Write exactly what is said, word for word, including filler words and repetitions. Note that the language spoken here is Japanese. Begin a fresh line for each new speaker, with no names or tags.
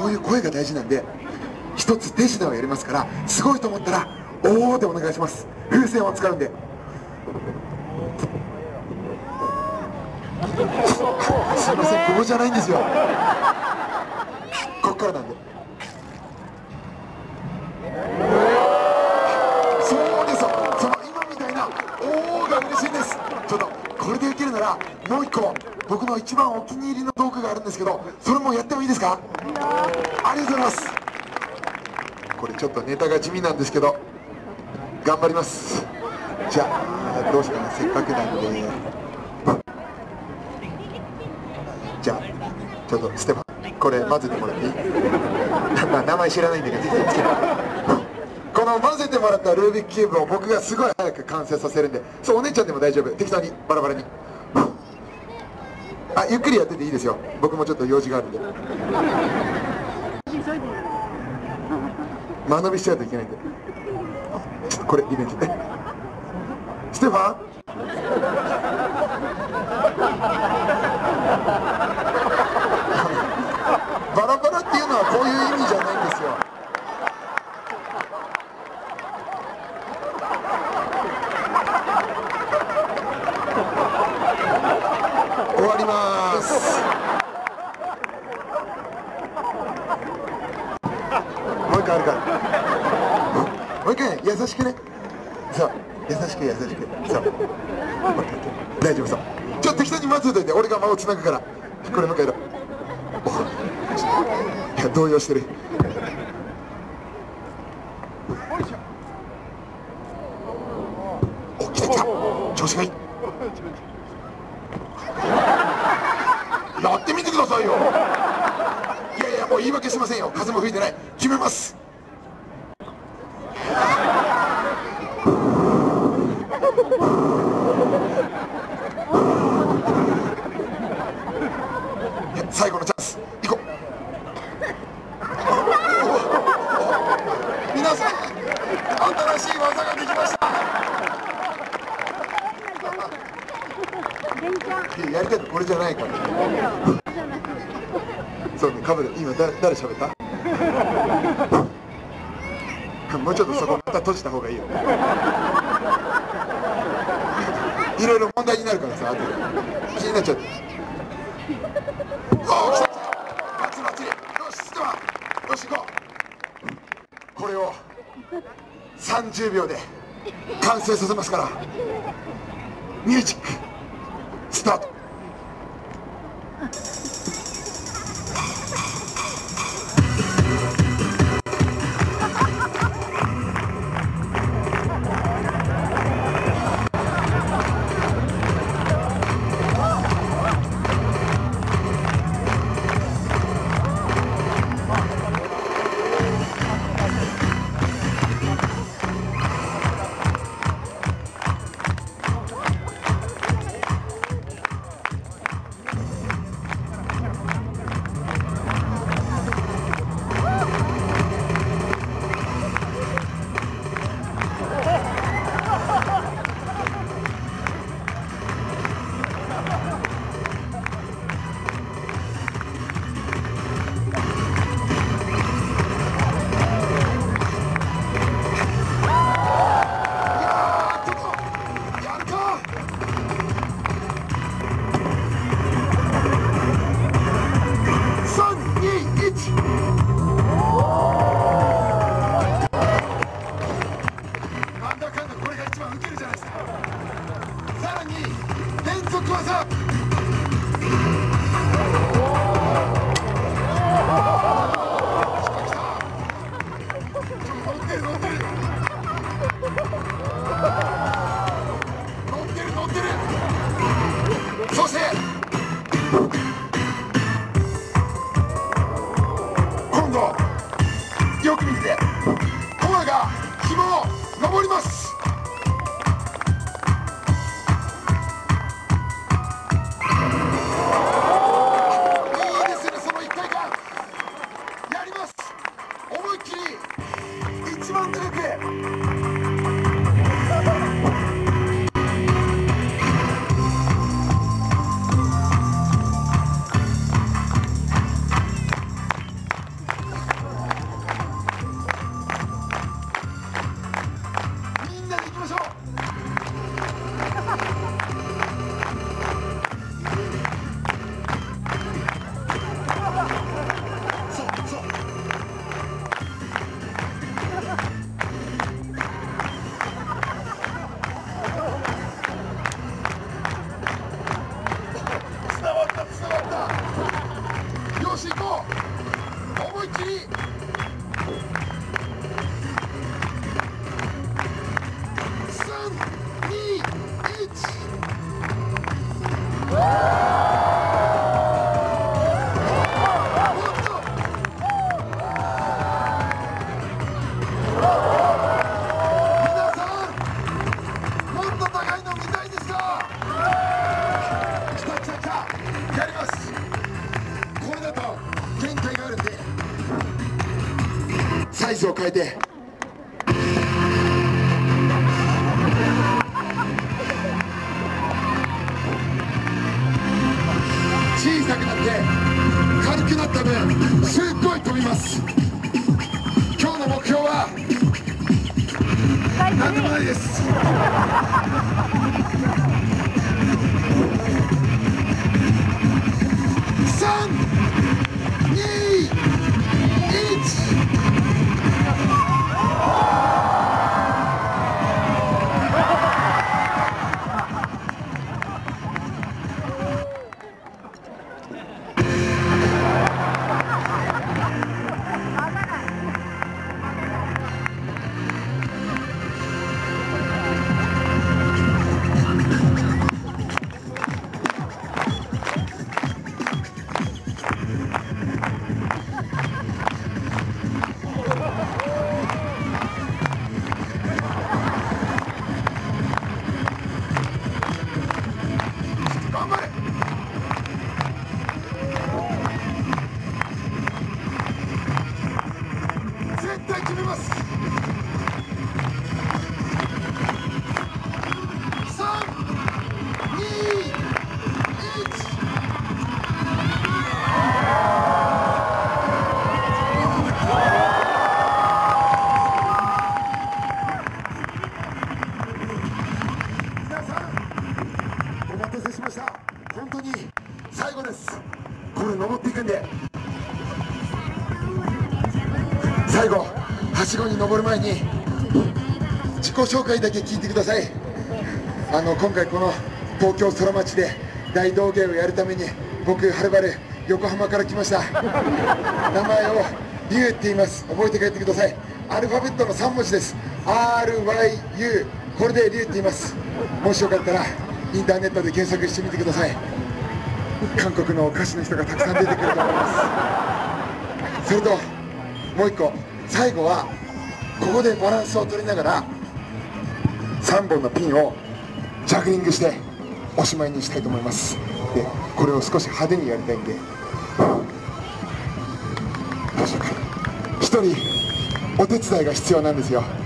そういう声が大事なんで、一つ手品をやりますから、すごいと思ったら「おー」でお願いします。風船を使うんで。すいません、ここじゃないんですよ。こっからなんで。そうです。その今みたいな「おー」が嬉しいです。ちょっとこれで受けるならもう一個僕の一番お気に入りの道具があるんですけど、それもやってもいいですか？ありがとうございます。これちょっとネタが地味なんですけど頑張ります。じゃあどうしようかな、せっかくなんで。じゃあちょっとステファン、これ混ぜてもらっていい？まあ名前知らないんだけど適当につけて。この混ぜてもらったルービックキューブを僕がすごい早く完成させるんで、そうお姉ちゃんでも大丈夫、適当にバラバラに。あ、ゆっくりやってていいですよ。僕もちょっと用事があるんで。間延びしちゃうといけないんで。ちょっとこれイベントで。ステファン。バラバラっていうのはこういう意味じゃないんですよ。終わります。もう一回あるから。もう一回優しくね。そう、優しく優しく。そう。大丈夫そう。ちょっと適当に待ってといて、俺が間をつなぐから。これもう一回やろう。いや動揺してる。お、来た来た。調子がいい。やってみてくださいよ。いやいやもう言い訳しませんよ。風も吹いてない。決めます。最後のチャンス行こう。皆さん新しい技ができました。やりたいのこれじゃないから。そうね、かぶる。今誰誰喋った？もうちょっとそこまた閉じた方がいいよ。いろいろ問題になるからさ、後で気になっちゃって。おお、来た来た。バッチリバッチリ。よし、ステファン、よし行こう。これをさんじゅうびょうで完成させますから、ミュージックスタート。よく見て、コアが紐を登ります。いいですね、その一体感。やります。思いっきり一番高く。 さんにいち。サイズを変えて小さくなって軽くなった分すっごい飛びます。今日の目標は何でもないです。さんにいち。絶対決めます。さんにいち。皆さんお待たせしました。本当に最後です。これ登っていくんで、最後はしごに登る前に自己紹介だけ聞いてください。あの今回この東京空町で大道芸をやるために僕はるばる横浜から来ました。名前をリュウって言います。覚えて帰ってください。アルファベットのさんもじです。 アールワイユー、 これでリュウって言います。もしよかったらインターネットで検索してみてください。韓国の歌手の人がたくさん出てくると思います。それともう一個、最後はここでバランスを取りながらさんぼんのピンをジャグリングしておしまいにしたいと思います。でこれを少し派手にやりたいんで、どうしようか、ひとりお手伝いが必要なんですよ。